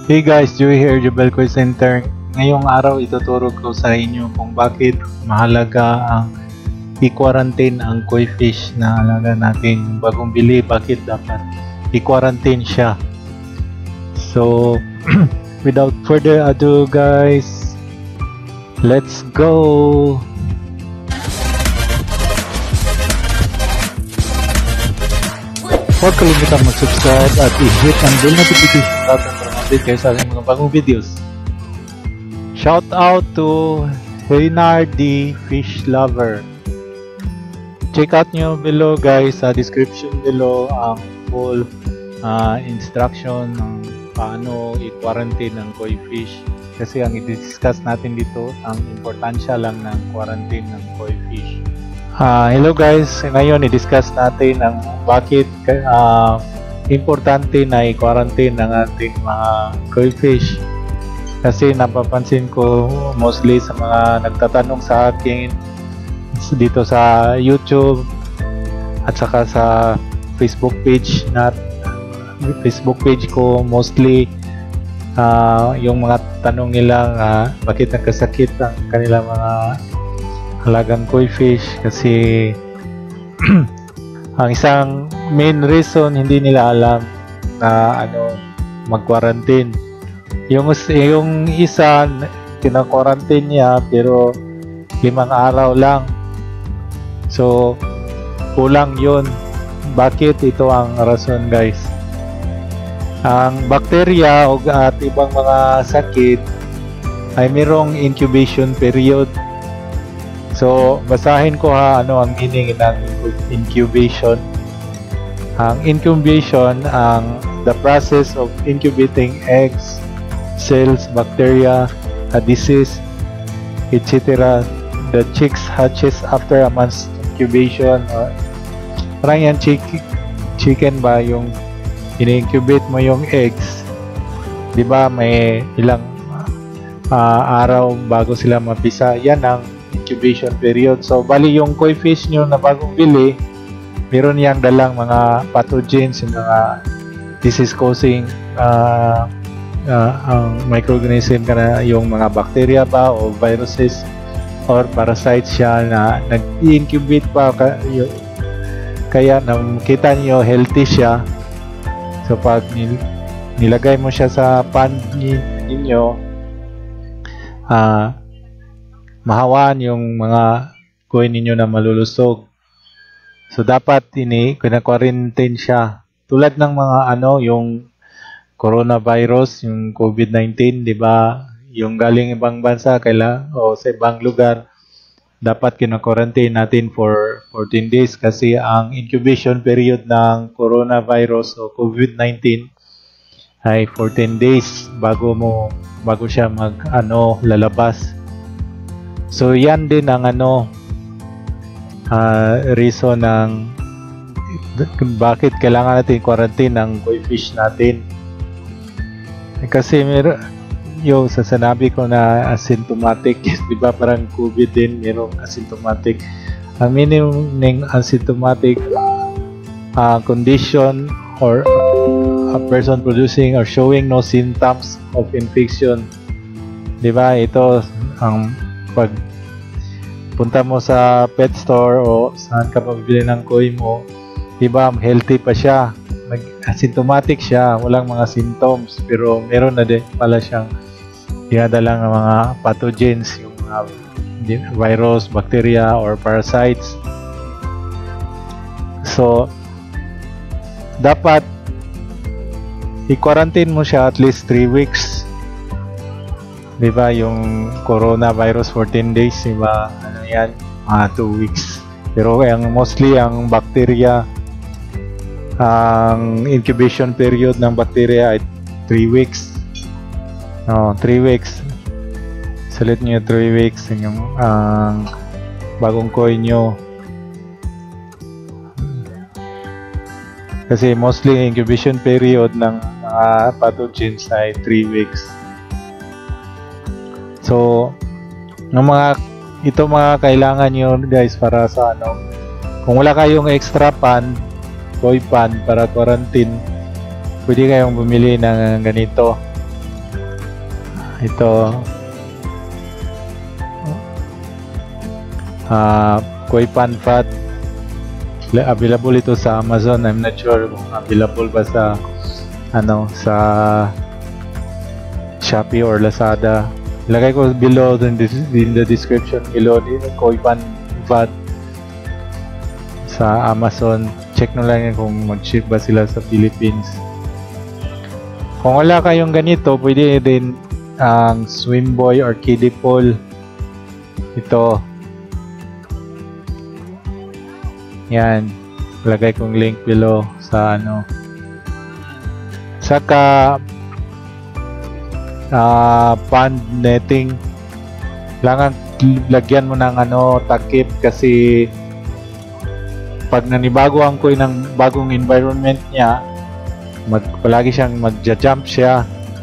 Hey guys, Joey here, Jubel Quiz Center. Ngayong araw ituturo ko sa inyo kung bakit mahalaga ang i-quarantine ang koi fish na alaga natin bagong bili, bakit dapat i-quarantine siya. So, without further ado guys, let's go! Huwag kalimutan mag-subscribe at i-hit ang bell notification button para update kayo sa aking mga bagong videos. Shout out to Reynard D. Fish Lover. Check out nyo below guys, sa description below ang full instruction ng paano i-quarantine ng koi fish. Kasi ang i-discuss natin dito, ang importansya lang ng quarantine ng koi fish. Hello guys, ngayon i-discuss natin ang bakit importante na i-quarantine ng ating mga koi fish. Kasi napapansin ko mostly sa mga nagtatanong sa akin dito sa YouTube at saka sa Facebook page ko, mostly yung mga tanong nila bakit nagkasakit ang kanilang mga halagang koi fish. Kasi ang isang main reason hindi nila alam na mag-quarantine. Yung isa kina-quarantine niya pero 5 araw lang, so kulang yun. Bakit? Ito ang rason guys. Ang bakterya at ibang mga sakit ay mayroong incubation period. So, basahin ko ano ang meaning ng incubation. Ang incubation, the process of incubating eggs, cells, bacteria, a disease, etc. The chicks hatches after a month's incubation. Parang yan chicken ba, yung in-incubate mo yung eggs, di ba may ilang araw bago sila mapisa. Yan ang incubation period. So bali yung koi fish nyo na bagong bili, meron yang dalang mga pathogens, yung mga disease causing microorganism yung mga bacteria ba o viruses or parasites siya na nag-incubate pa, kaya nakita niyo healthy siya. So pag nilagay mo siya sa pan ninyo, mahawaan yung mga koi ninyo na malulusog. So dapat kina-quarantine siya. Tulad ng mga yung coronavirus, yung COVID-19, di ba? Yung galing ibang bansa o sa ibang lugar, dapat kina-quarantine natin for 14 days kasi ang incubation period ng coronavirus o COVID-19 ay 14 days bago siya lalabas. So yan din ang reason ng bakit kailangan natin quarantine ng koi fish natin. Kasi sa sanabi ko na asymptomatic, di ba parang COVID din, merong asymptomatic. Ang meaning ng asymptomatic condition or a person producing or showing no symptoms of infection. Di ba ito ang pag punta mo sa pet store o saan ka mabibili ng koi mo, diba healthy pa siya, asymptomatic siya, walang mga symptoms, pero meron na din pala siyang dinadalang mga pathogens, yung virus, bacteria or parasites. So dapat i-quarantine mo siya at least 3 weeks. Diba yung coronavirus 14 days, diba yan, 2 weeks. Pero mostly ang bacteria, ang incubation period ng bacteria ay 3 weeks. 3 weeks. Sulit nyo 3 weeks yung bagong koi nyo. Kasi mostly incubation period ng mga pathogens ay 3 weeks. So, mga kailangan nyo guys para sa kung wala kayong extra koi pan para quarantine, pwede kayong bumili ng ganito. Ito, koi pan fat, available ito sa Amazon. I'm not sure kung available ba sa sa Shopee or Lazada. Ilagay ko below in the description below dito, koi pan fat sa Amazon. Check nyo lang yan kung mag-ship ba sila sa Philippines. Kung wala kayong ganito, pwede din ang Swimboy or Kiddie Pool. Ito. Yan. Lagay kong link below sa Saka pond netting. Kailangan lagyan mo ng takip kasi pag nanibago ang koi ng bagong environment niya, palagi siyang magja-jump siya.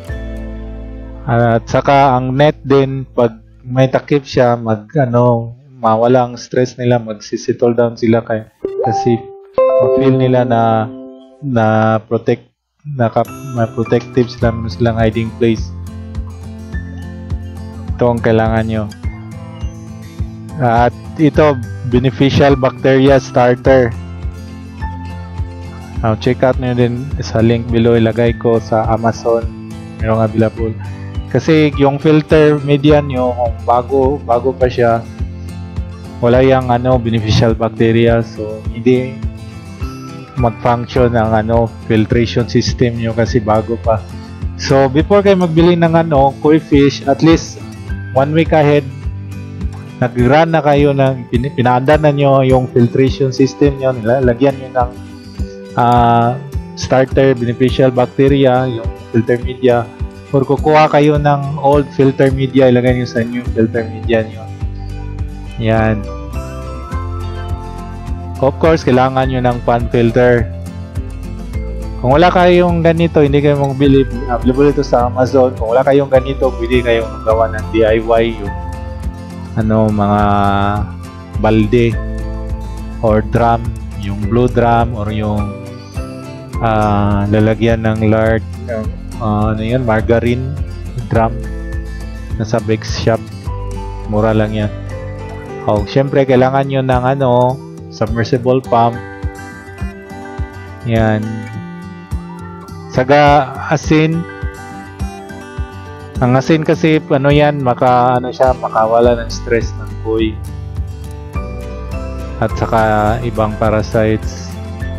At saka ang net din, pag may takip siya, mawala ang stress nila, magsisettle down sila kasi feel nila na protective sila, silang hiding place. Ito ang kailangan nyo. At ito, beneficial bacteria starter. Check out nyo din sa link below, ilagay ko sa Amazon, merong available. Kasi yung filter media nyo, kung bago pa siya, wala yung beneficial bacteria, so hindi mag-function ang filtration system nyo kasi bago pa. So before kayo magbili ng koi fish, at least 1 week ahead, nag-run na kayo ng pinaandar na nyo yung filtration system nyo, lagyan nyo ng starter beneficial bacteria, yung filter media, or kukuha kayo ng old filter media, ilagay nyo sa new filter media nyo. Yan. Of course, kailangan nyo ng pan filter. Kung wala kayong ganito, hindi kayo magbili, available ito sa Amazon. Kung wala kayong ganito, pwede kayong magawa ng DIY, yung mga balde or drum, yung blue drum or yung lalagyan ng lard, margarine drum, nasa Bex shop, mura lang yan. Syempre kailangan nyo ng submersible pump. Yan. Saka asin. Ang asin kasi yan, makawala ng stress ng koi. At saka ibang parasites.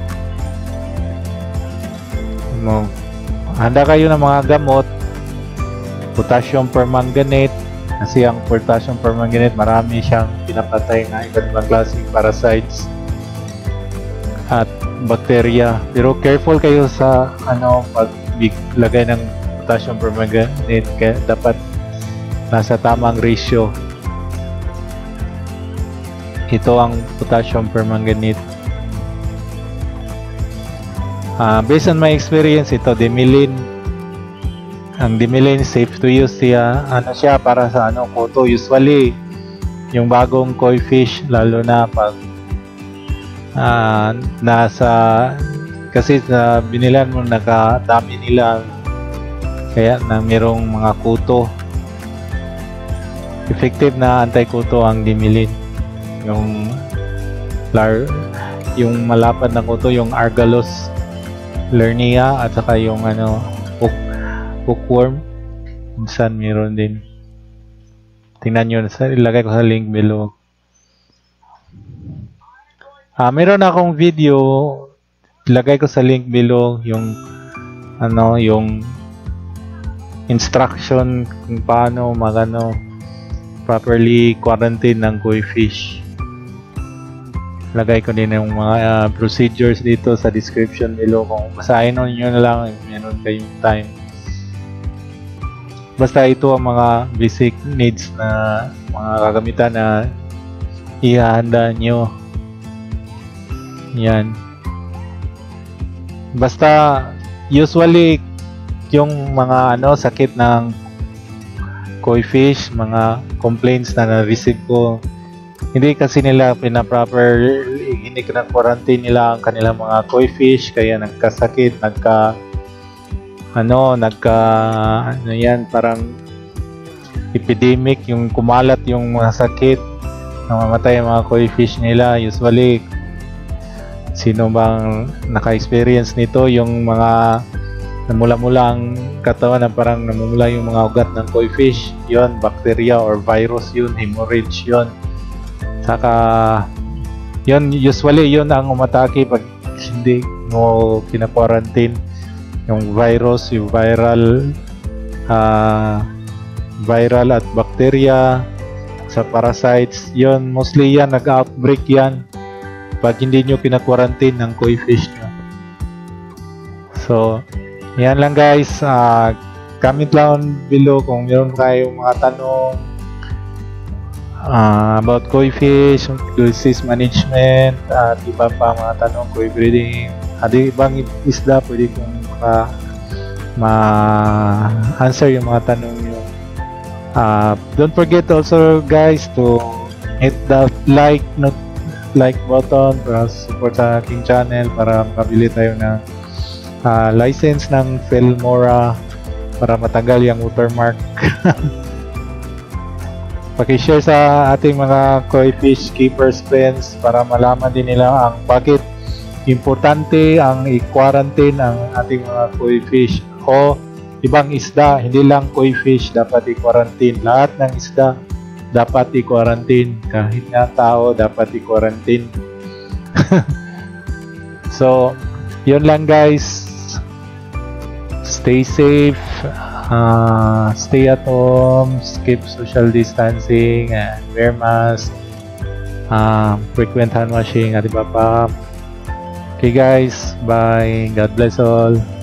Handa kayo ng mga gamot, potassium permanganate, kasi ang potassium permanganate marami siyang pinapatay na iba't ibang klaseng parasites at bacteria. Pero careful kayo sa paglagay ng potassium permanganate, kaya dapat nasa tamang ratio. Ito ang potassium permanganate. Based on my experience, ito Dimilin. Ang Dimilin safe to use siya. Siya para sa kuto. Usually yung bagong koi fish, lalo na pag kasi sa binilan mo, nakadami nila, kaya na merong mga kuto. Effective na anti-kuto ang Dimilin. Yung malapad na kuto, yung Argalus Lernia, at saka yung hookworm, minsan meron din. Tingnan nyo, ilagay ko sa link below. Meron akong video, ilagay ko sa link below yung yung instruction kung paano properly quarantine ng koi fish. Lagay ko din yung mga procedures dito sa description below. Kung basahin nyo na lang, meron kayong time. Basta ito ang mga basic needs na mga kagamitan na ihahanda nyo. Yan. Basta usually yung mga sakit ng koi fish, mga complaints na na-receive ko, hindi kasi nila hindi quarantine nila ang kanilang mga koi fish, kaya nagkasakit, parang epidemic, yung kumalat yung mga sakit, namamatay ang mga koi fish nila. Usually, sino bang naka-experience nito, yung mga namula-mula ang katawan na parang namumula yung mga ugat ng koi fish, yon bacteria or virus yun, hemorrhage yun. Saka yun, usually yun ang umatake pag hindi mo kina-quarantine, yung virus, yung viral at bacteria sa parasites, yun mostly yan, nag-outbreak yan pag hindi nyo kina-quarantine ng koi fish nyo. So yan lang guys, comment down below kung meron kayong mga tanong about koi fish, disease management, at iba pa mga tanong, koi breeding, at ibang isda pwede kong ma-answer yung mga tanong nyo. Don't forget also guys to hit the like button para support sa aking channel, para makabili tayo ng license ng Filmora para matagal yung watermark. Paki-share sa ating mga koi fish keepers friends para malaman din nila ang bakit importante ang i-quarantine ang ating mga koi fish o ibang isda, hindi lang koi fish dapat i-quarantine. Lahat ng isda dapat i-quarantine, kahit nga tao dapat i-quarantine. So yun lang guys, stay safe, stay at home, keep social distancing, and wear mask, frequent hand washing at iba pa. Okay guys, bye, God bless all.